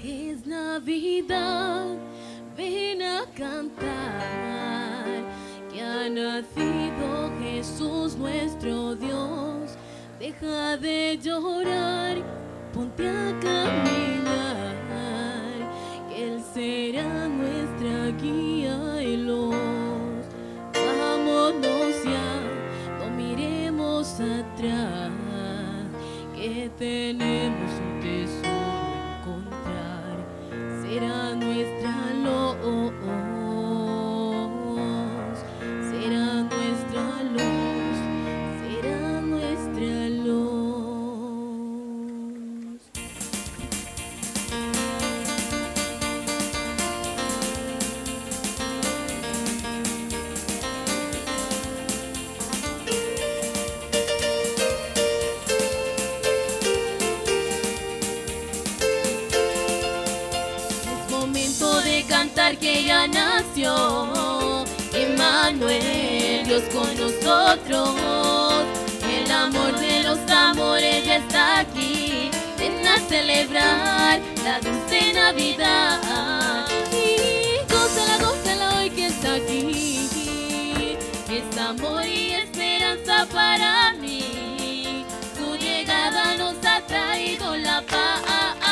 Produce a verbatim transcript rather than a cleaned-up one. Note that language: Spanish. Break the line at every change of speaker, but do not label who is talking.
Es Navidad, ven a cantar, que ha nacido Jesús nuestro Dios. Deja de llorar, ponte a caminar, que Él será nuestra guía y luz. Vámonos ya, no miremos atrás, que tenemos un tesoro encontrar. Será nuestra luz, será nuestra luz, será nuestra luz. Cantar que ya nació Emmanuel, Dios con nosotros. El amor de los amores ya está aquí. Ven a celebrar la dulce Navidad y gózala, gózala hoy que está aquí. Es amor y esperanza para mí. Su llegada nos ha traído la paz.